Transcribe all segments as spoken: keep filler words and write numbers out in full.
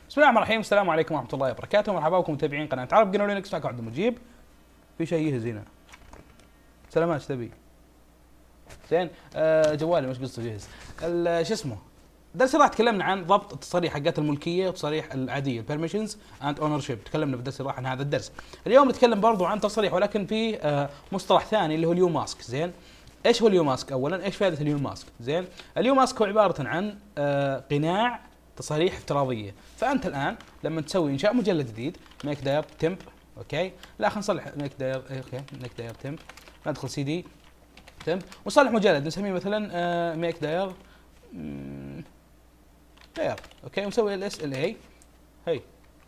بسم الله الرحمن الرحيم. السلام عليكم ورحمه الله وبركاته. مرحبا بكم متابعين قناه عرب جنو لينكس. معكم عبد المجيب. في شيء يهز هنا. سلامات ايش تبي؟ زين. آه جوالي مش قصته جهز. شو اسمه؟ درس راح تكلمنا عن ضبط التصاريح حقات الملكيه والتصاريح العاديه البيرميشنز اند اونر شيب. تكلمنا في الدرس راح عن هذا الدرس. اليوم نتكلم برضو عن تصريح ولكن في آه مصطلح ثاني اللي هو اليو ماسك. زين. ايش هو اليو ماسك؟ اولا ايش فائده اليو ماسك؟ زين. اليو ماسك هو عباره عن آه قناع تصاريح افتراضيه. فانت الان لما تسوي انشاء مجلد جديد ميك داير تمب، اوكي، لا خلينا نصلح ميك داير، اوكي ميك داير تمب، ندخل سي دي تمب ونصلح مجلد نسميه مثلا آه ميك داير داير، اوكي، ونسوي ال اس ال اي. هي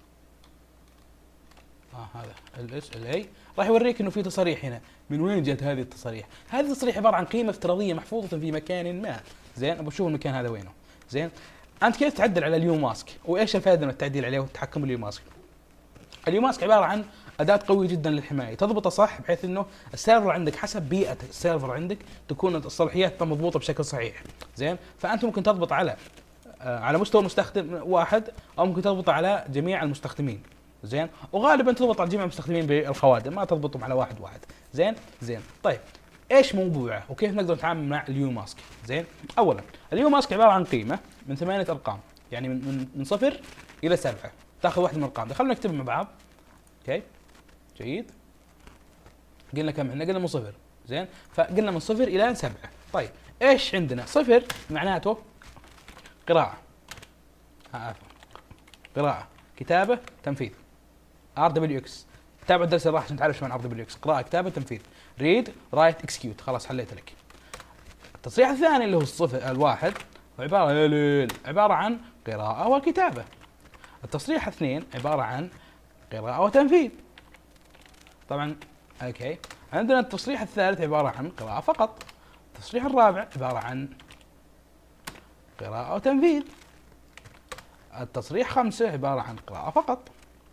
اه هذا ال اس ال اي راح يوريك انه في تصاريح هنا. من وين جت هذه التصاريح؟ هذه التصاريح عباره عن قيمه افتراضيه محفوظه في مكان ما. زين. ابغى اشوف المكان هذا وينه. زين. انت كيف تعدل على اليو ماسك؟ وايش الفائده من التعديل عليه والتحكم باليو ماسك؟ اليو ماسك عباره عن اداه قويه جدا للحمايه، تضبطه صح بحيث انه السيرفر عندك حسب بيئه السيرفر عندك تكون الصلاحيات مضبوطه بشكل صحيح. زين. فانت ممكن تضبط على آه على مستوى مستخدم واحد او ممكن تضبط على جميع المستخدمين. زين. وغالبا تضبط على جميع المستخدمين بالخوادم، ما تضبطهم على واحد واحد. زين. زين. طيب ايش موضوعه وكيف نقدر نتعامل مع اليو ماسك؟ زين. اولا اليو ماسك عباره عن قيمه من ثمانيه ارقام، يعني من من, من صفر الى سبعه، تاخذ واحده من الارقام. خلينا نكتبها مع بعض. اوكي جيد. قلنا كم احنا؟ قلنا من صفر. زين. فقلنا من صفر الى سبعه. طيب ايش عندنا؟ صفر معناته قراءه، عفوا قراءه، كتابه، تنفيذ. ار دبليو اكس. تابع الدرس اللي راح عشان تعرف شو معنى ار دبليو اكس. قراءه، كتابه، تنفيذ. ريد، رايت، اكسكيوت. خلاص حليت لك. التصريح الثاني اللي هو الصفر الواحد هو عباره يا ليل عباره عن قراءه وكتابه. التصريح اثنين عباره عن قراءه وتنفيذ. طبعا اوكي. عندنا التصريح الثالث عباره عن قراءه فقط. التصريح الرابع عباره عن قراءه وتنفيذ. التصريح خمسة عباره عن قراءه فقط.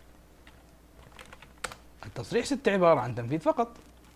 التصريح ستة عباره عن تنفيذ فقط.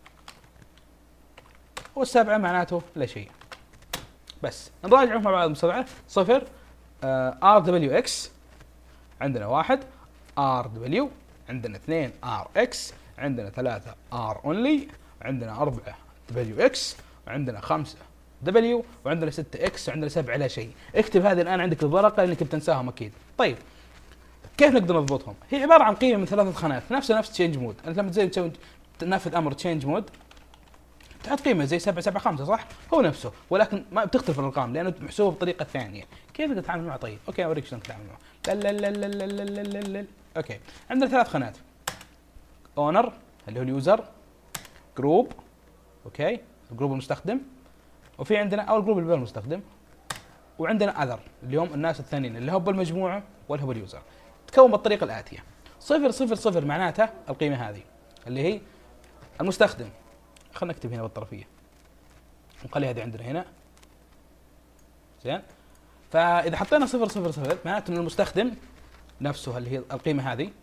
والسبعه معناته لا شيء. بس نراجعهم مع بعض بسرعه. صفر ار دبليو اكس، عندنا واحد ار دبليو، عندنا اثنين ار اكس، عندنا ثلاثة ار اونلي، عندنا أربعة دبليو اكس، وعندنا خمسة دبليو، وعندنا ستة اكس، وعندنا سبعة لا شيء. اكتب هذه الان عندك الورقه لانك بتنساهم اكيد. طيب كيف نقدر نضبطهم؟ هي عباره عن قيمه من ثلاثه خانات، نفسها نفس تشينج مود. انت لما تزي تسوي تنفذ امر تشينج مود تحط قيمه زي سبعة سبعة خمسة، صح؟ هو نفسه ولكن ما بتختلف الارقام لانه محسوب بطريقه ثانيه. كيف تقدر تتعامل معه؟ طيب اوكي اوريك شلون تتعامل معه. لا لا لا لا لا لا لا لا لا. اوكي. عندنا ثلاث خانات. اونر اللي هو اليوزر، جروب، اوكي، جروب المستخدم، وفي عندنا او الجروب اللي بالمستخدم، وعندنا اذر اللي هم الناس الثانيين اللي هو بالمجموعه واللي هو اليوزر. تكون بالطريقه الاتيه. صفر صفر صفر معناتها القيمه هذه اللي هي المستخدم. خلينا نكتب هنا بالطرفيه نخلي هذه عندنا هنا. زين. فاذا حطينا صفر صفر صفر معناته ان المستخدم نفسه اللي هي القيمه هذه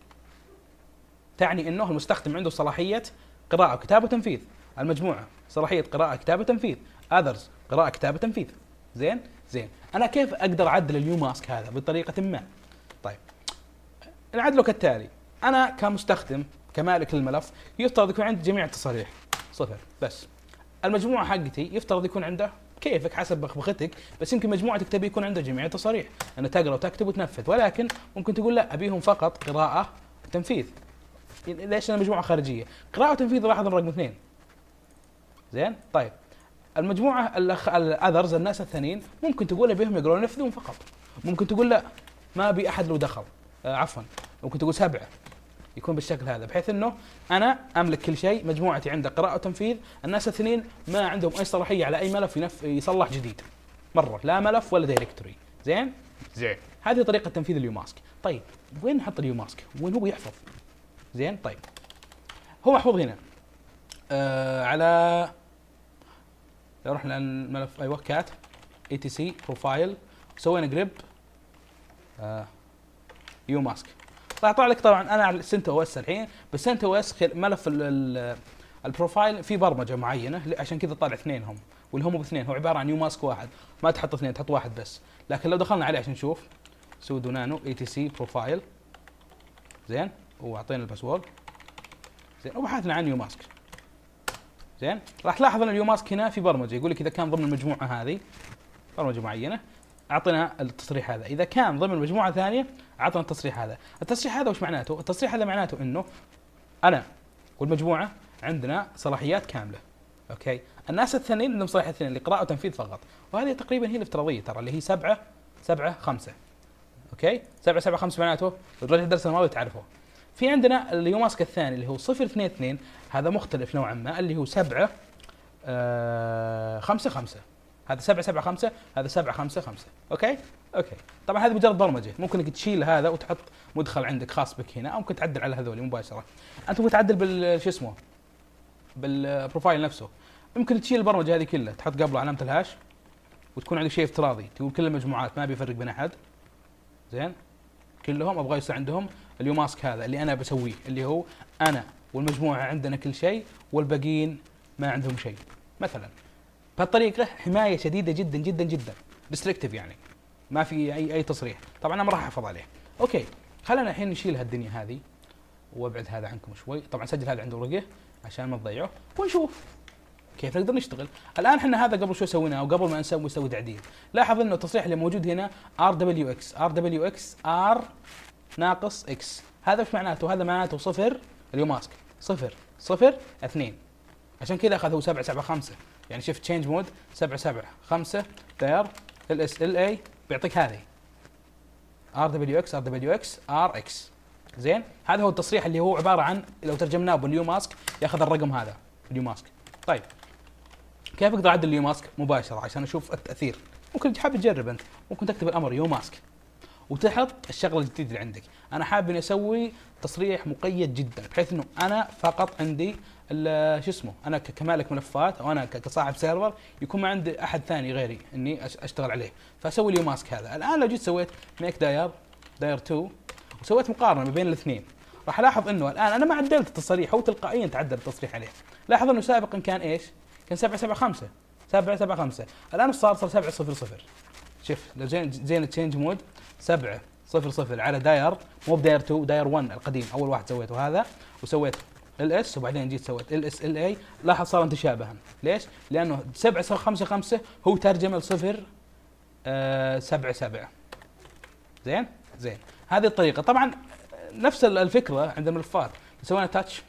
تعني انه المستخدم عنده صلاحيه قراءه وكتابه وتنفيذ. المجموعه صلاحيه قراءه كتابه تنفيذ. اذرز قراءه كتابه تنفيذ. زين. زين. انا كيف اقدر اعدل اليو ماسك هذا بطريقه ما؟ طيب نعدله كالتالي. انا كمستخدم كمالك للملف يفترض يكون عندي جميع التصاريح صفر بس. المجموعه حقتي يفترض يكون عنده كيفك حسب بخبختك، بس يمكن مجموعتك تبي يكون عنده جميع التصاريح، ان تقرا وتكتب وتنفذ، ولكن ممكن تقول لا ابيهم فقط قراءه وتنفيذ. ليش؟ انا مجموعه خارجيه. قراءه وتنفيذ لاحظ الرقم اثنين. زين. طيب المجموعه الاذرز الناس الثانيين ممكن تقول ابيهم يقرون وينفذون فقط. ممكن تقول لا ما ابي احد له دخل. آه عفوا ممكن تقول سبعه. يكون بالشكل هذا بحيث انه انا املك كل شيء، مجموعتي عندها قراءه وتنفيذ، الناس الاثنين ما عندهم اي صلاحيه على اي ملف ينف... يصلح جديد مره، لا ملف ولا دايركتوري. زين. زين. هذه طريقه تنفيذ اليو ماسك. طيب وين نحط اليو ماسك؟ وين هو يحفظ؟ زين. طيب هو محفوظ هنا آه على، لو رحنا الملف ايوه كات اي تي سي بروفايل سوينا جريب آه يو ماسك. راح يطلع لك طبعا انا على سنت او اس الحين، بس سنت او اس ملف ال ال البروفايل في برمجه معينه عشان كذا طالع اثنين هم، واللي هم باثنين هو عباره عن يو ماسك واحد، ما تحط اثنين تحط واحد بس. لكن لو دخلنا عليه عشان نشوف سودو نانو اي تي سي بروفايل. زين، واعطينا الباسورد. زين، وبحثنا عن يو ماسك. زين، راح تلاحظ ان اليو ماسك هنا في برمجه يقول لك اذا كان ضمن المجموعه هذه برمجه معينه اعطنا التصريح هذا، اذا كان ضمن مجموعه ثانيه اعطنا التصريح هذا. التصريح هذا وش معناته؟ التصريح هذا معناته انه انا والمجموعه عندنا صلاحيات كامله. اوكي، الناس الثانيين عندهم صلاحيات اثنين لقراءه وتنفيذ فقط، وهذه تقريبا هي الافتراضيه ترى اللي هي سبعة سبعة خمسة. اوكي، سبعة سبعة خمسة معناته رجعت الدرس الماضي تعرفه. في عندنا اليو ماسك الثاني اللي هو صفر اثنين اثنين، هذا مختلف نوعا ما، اللي هو سبعة آه خمسة خمسة. هذا سبعة سبعة خمسة، هذا سبعة خمسة خمسة. اوكي؟ اوكي. طبعا هذه مجرد برمجه، ممكن انك تشيل هذا وتحط مدخل عندك خاص بك هنا، او ممكن تعدل على هذول مباشره. انت ممكن تعدل بال شو اسمه؟ بالبروفايل نفسه. ممكن تشيل البرمجه هذه كلها، تحط قبله علامه الهاش وتكون عندك شيء افتراضي، تقول كل المجموعات ما بيفرق بين احد. زين؟ كلهم ابغى يصير عندهم اليو ماسك هذا اللي انا بسويه، اللي هو انا والمجموعه عندنا كل شيء والباقيين ما عندهم شيء. مثلا بهالطريقه حمايه شديده جدا جدا جدا، ريستريكتيف يعني ما في اي اي تصريح. طبعا انا ما راح احافظ عليه. اوكي، خلينا الحين نشيل هالدنيا هذه وابعد هذا عنكم شوي. طبعا سجل هذا عند ورقه عشان ما تضيعه، ونشوف كيف نقدر نشتغل. الان احنا هذا قبل شوي سويناه، وقبل ما نسوي نسوي تعديل. لاحظ انه التصريح اللي موجود هنا ار دبليو اكس ار دبليو اكس ار ناقص اكس. هذا ايش معناته؟ هذا معناته صفر اليو ماسك صفر صفر اثنين، عشان كذا اخذ هو سبعة سبعة خمسة. يعني شفت تشينج مود سبعة سبعة خمسة داير ال اس ال اي بيعطيك هذه ار دبليو اكس ار دبليو اكس ار اكس. زين، هذا هو التصريح اللي هو عباره عن لو ترجمناه باليو ماسك ياخذ الرقم هذا اليو ماسك. طيب كيف اقدر اعدل اليو ماسك مباشره عشان اشوف التاثير؟ ممكن حابب تجرب انت، ممكن تكتب الامر يو ماسك وتحط الشغله الجديده اللي عندك. انا حابب اني اسوي تصريح مقيد جدا بحيث انه انا فقط عندي شو اسمه، انا كمالك ملفات او انا كصاحب سيرفر يكون ما عندي احد ثاني غيري اني اشتغل عليه، فاسوي اليو ماسك هذا. الان لو جيت سويت ميك داير داير اثنين وسويت مقارنه ما بين الاثنين، راح الاحظ انه الان انا ما عدلت التصريح، هو تلقائيا تعدل التصريح عليه. لاحظ انه سابقا كان ايش؟ كان سبعة سبعة خمسة سبعة سبعة خمسة، الان صار صار سبعة صفر صفر. شوف لو زين زين تشينج مود سبعة صفر صفر على داير، مو بداير اثنين، داير واحد القديم اول واحد سويته هذا، وسويت ال اس وبعدين جيت سويت ال اس ال اي. لاحظ صار تشابها. ليش؟ لانه سبعة خمسة خمسة هو ترجمه لصفر آه سبعة سبعة. زين؟ زين، هذه الطريقه. طبعا نفس الفكره عند الملفات، سوينا تاتش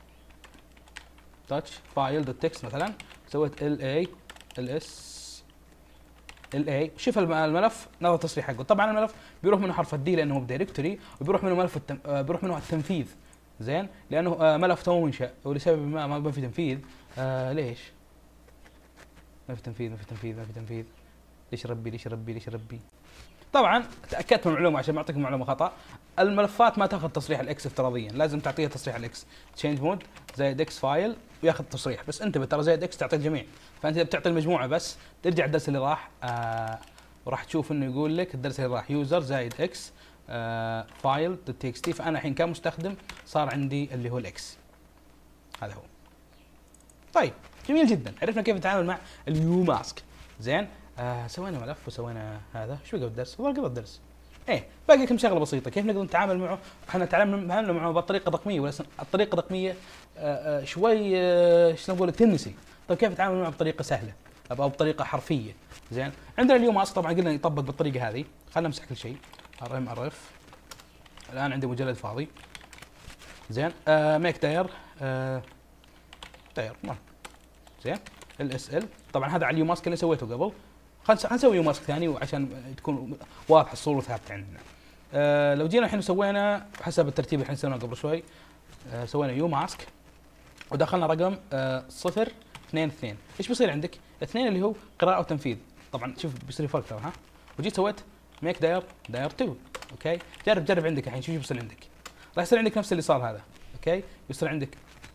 تاتش فايل دوت تكست مثلا، سويت ال اي ال اس ال اي، شوف الملف نظر التصريح حقه. طبعا الملف بيروح منه حرف الدي لانه هو بدايركتوري، وبيروح منه ملف التم... بيروح منه التنفيذ. زين، لانه ملف تو منشا ولسبب ما ما في تنفيذ. آه ليش؟ ما في تنفيذ ما في تنفيذ ما في تنفيذ ليش ربي ليش ربي ليش ربي؟ طبعا تاكدت من المعلومه عشان ما اعطيكم معلومه خطا. الملفات ما تاخذ تصريح الاكس افتراضيا، لازم تعطيها تصريح الاكس. تشينج مود زائد اكس فايل وياخذ تصريح، بس انتبه ترى زائد اكس تعطي الجميع. فانت اذا بتعطي المجموعه بس ترجع الدرس اللي راح آه وراح تشوف انه يقول لك الدرس اللي راح يوزر زائد اكس آه فايل دوت تي اكس تي. فانا الحين كمستخدم صار عندي اللي هو الاكس، هذا هو. طيب جميل جدا، عرفنا كيف نتعامل مع اليو ماسك. زين، آه سوينا ملف وسوينا هذا. شو قبل الدرس؟ والله قبل الدرس. ايه باقي كم شغله بسيطه. كيف نقدر نتعامل معه؟ احنا تعاملنا معه بالطريقه الرقميه، ولا الطريقه الرقميه آه آه شوي آه شو نقول تنسي. طيب كيف نتعامل معه بطريقه سهله او بطريقه حرفيه؟ زين، عندنا اليو ماسك طبعا قلنا يطبق بالطريقه هذه. خلينا نمسح كل شيء. ار ام ار اف. الان عندي مجلد فاضي. زين، آه ميك داير آه داير ما زين ال اس ال. طبعا هذا على اليو ماسك اللي سويته قبل. خلينا نسوي يو ماسك ثاني وعشان تكون واضحه الصوره ثابته عندنا. آه لو جينا الحين سوينا حسب الترتيب اللي احنا سويناه قبل شوي، آه سوينا يو ماسك ودخلنا رقم آه صفر اثنين اثنين. ايش بيصير عندك؟ اثنين اللي هو قراءه وتنفيذ. طبعا شوف بيصير فرق ترى. ها، وجيت سويت ميك داير داير اثنين. اوكي، جرب جرب عندك الحين شوف ايش بيصير عندك. راح يصير عندك نفس اللي صار هذا. اوكي، بيصير عندك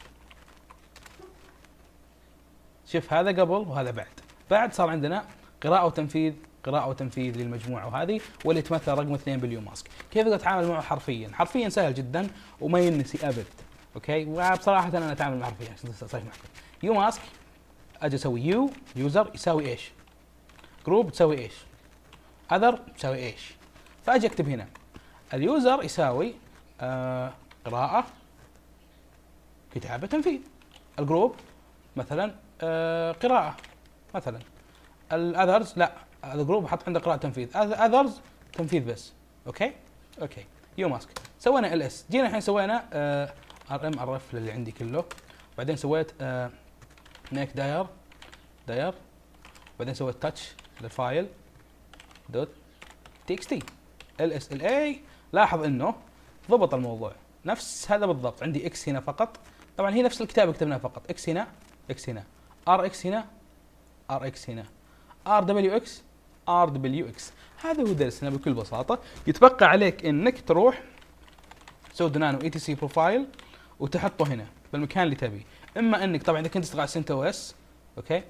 شوف هذا قبل وهذا بعد. بعد صار عندنا قراءة وتنفيذ قراءة وتنفيذ للمجموعة، وهذه واللي تمثل رقم اثنين باليو ماسك. كيف اقدر اتعامل معه حرفيا؟ حرفيا سهل جدا وما ينسي ابد. اوكي، وبصراحة انا اتعامل معه حرفيا عشان صريح معكم. يو ماسك اجي اسوي يو يوزر يساوي ايش؟ جروب تساوي ايش؟ اذر تساوي ايش؟ فاجي اكتب هنا اليوزر يساوي آه قراءة كتابة تنفيذ. الجروب مثلا آه قراءة مثلا. الاذرز لا، الجروب حط عنده قراءة تنفيذ، اذرز تنفيذ بس. اوكي اوكي يو ماسك. سوينا ال اس، جينا الحين سوينا ار ام ار اف اللي عندي كله، بعدين سويت آه ميك داير داير، بعدين سويت تاتش للفايل دوت تي اكس تي ال اس ال اي. لاحظ انه ضبط الموضوع نفس هذا بالضبط. عندي اكس هنا فقط، طبعا هي نفس الكتابه كتبناها فقط، اكس هنا اكس هنا ار اكس هنا ار اكس هنا ار دبليو اكس ار دبليو اكس. هذا هو درسنا بكل بساطه. يتبقى عليك انك تروح سود نانو اي تي سي بروفايل وتحطه هنا بالمكان اللي تبيه. اما انك طبعا اذا كنت تشتغل على سنت او اس اوكي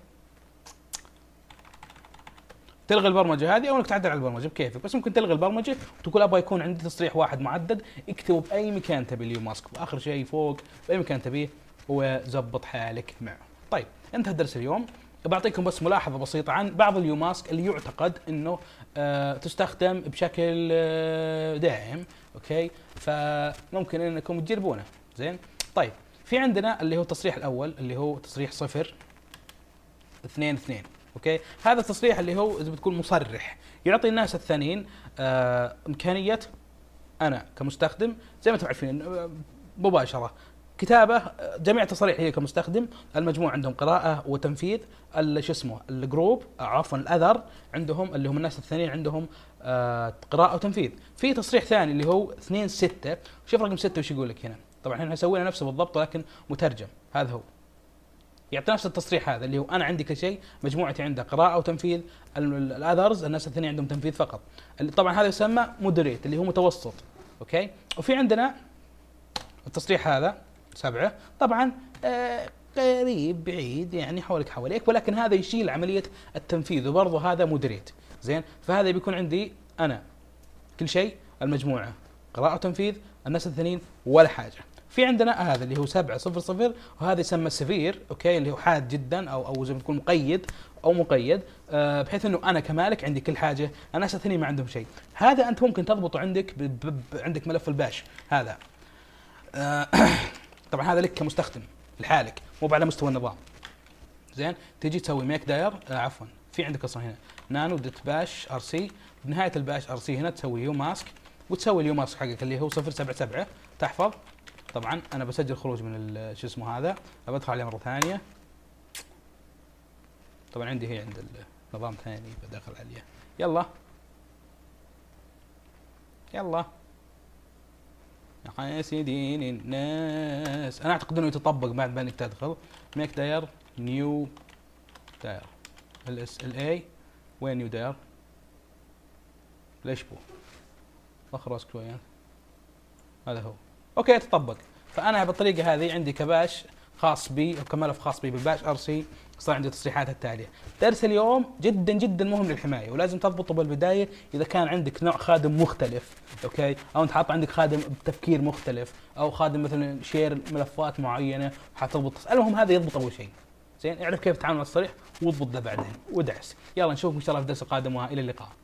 تلغي البرمجه هذه، او انك تعدل على البرمجه بكيفك، بس ممكن تلغي البرمجه وتقول ابغى يكون عندي تصريح واحد معدد، اكتبه باي مكان تبي اليو ماسك، باخر شيء فوق باي مكان تبيه، وزبط حالك معه. طيب انتهى درس اليوم. بعطيكم بس ملاحظه بسيطه عن بعض اليو ماسك اللي يعتقد انه آه تستخدم بشكل آه دائم، اوكي؟ فممكن انكم تجربونه، زين؟ طيب في عندنا اللي هو التصريح الاول اللي هو تصريح صفر اثنين اثنين، اوكي؟ هذا التصريح اللي هو اذا بتكون مصرح، يعطي الناس الثانيين آه امكانيه انا كمستخدم زي ما انتم عارفين مباشره كتابه جميع التصاريح هي كمستخدم، المجموع عندهم قراءه وتنفيذ، شو اسمه الجروب عفوا الاذر عندهم اللي هم الناس الثانيين عندهم آه قراءه وتنفيذ. في تصريح ثاني اللي هو اثنين ستة، شوف رقم ستة وش يقول لك هنا. طبعا احنا سوينا نفسه بالضبط ولكن مترجم. هذا هو يعطي نفس التصريح هذا اللي هو انا عندي كل شيء، مجموعتي عندها قراءه وتنفيذ، الاذرز الناس الثانيين عندهم تنفيذ فقط. طبعا هذا يسمى مودريت اللي هو متوسط، اوكي؟ وفي عندنا التصريح هذا سبعة، طبعا آه قريب بعيد يعني حولك حواليك، ولكن هذا يشيل عملية التنفيذ وبرضه هذا مودريت، زين؟ فهذا بيكون عندي أنا كل شيء، المجموعة قراءة وتنفيذ، الناس الثانيين ولا حاجة. في عندنا هذا اللي هو سبعة صفر صفر، وهذا يسمى سفير، أوكي؟ اللي هو حاد جدا أو أو زي ما تكون مقيد أو مقيد، آه بحيث إنه أنا كمالك عندي كل حاجة، الناس الثانيين ما عندهم شيء. هذا أنت ممكن تضبطه عندك ب ب عندك ملف الباش هذا. آه طبعا هذا لك كمستخدم لحالك مو على مستوى النظام، زين؟ تجي تسوي ميك داير آه عفوا في عندك اصلا هنا نانو دوت باش ار سي، بنهايه الباش ار سي هنا تسوي يو ماسك وتسوي اليو ماسك حقك اللي هو صفر سبعة سبعة، تحفظ. طبعا انا بسجل خروج من شو اسمه هذا، بدخل عليه مره ثانيه. طبعا عندي هي عند النظام ثاني بدخل عليه. يلا يلا يا سيدين الناس، انا اعتقد انه يتطبق بعد ما انك تدخل ميك داير نيو داير ال اس ال اي. وين نيو داير؟ ليش بو وخر راسك شويه. هذا هو، اوكي يتطبق. فانا بالطريقه هذه عندي كباش خاص بي او كملف خاص بي بالباش ار سي، صار عندي التصريحات التاليه. درس اليوم جدا جدا مهم للحمايه، ولازم تضبطه بالبدايه. اذا كان عندك نوع خادم مختلف، اوكي، او انت حاط عندك خادم بتفكير مختلف، او خادم مثلا شير ملفات معينه حتضبط، المهم هذا يضبط اول شيء، زين؟ اعرف كيف تتعامل مع التصريح واضبط ده بعدين ودعس. يلا نشوفكم ان شاء الله في الدرس القادم، والى اللقاء.